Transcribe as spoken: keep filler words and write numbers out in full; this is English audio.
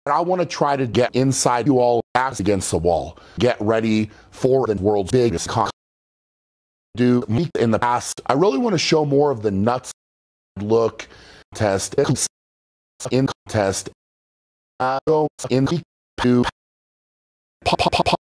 I want to try to get inside you all, backs against the wall. Get ready for the world's biggest con. Do meet in the past. I really want to show more of the nuts look test in test. Uh, in to